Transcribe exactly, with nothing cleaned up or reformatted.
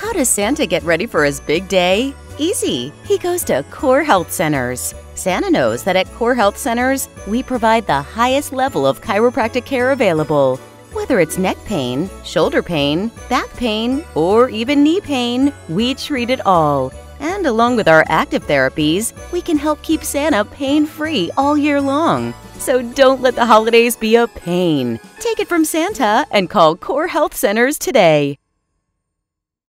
How does Santa get ready for his big day? Easy! He goes to Core Health Centers. Santa knows that at Core Health Centers, we provide the highest level of chiropractic care available. Whether it's neck pain, shoulder pain, back pain, or even knee pain, we treat it all. And along with our active therapies, we can help keep Santa pain-free all year long. So don't let the holidays be a pain. Take it from Santa and call Core Health Centers today.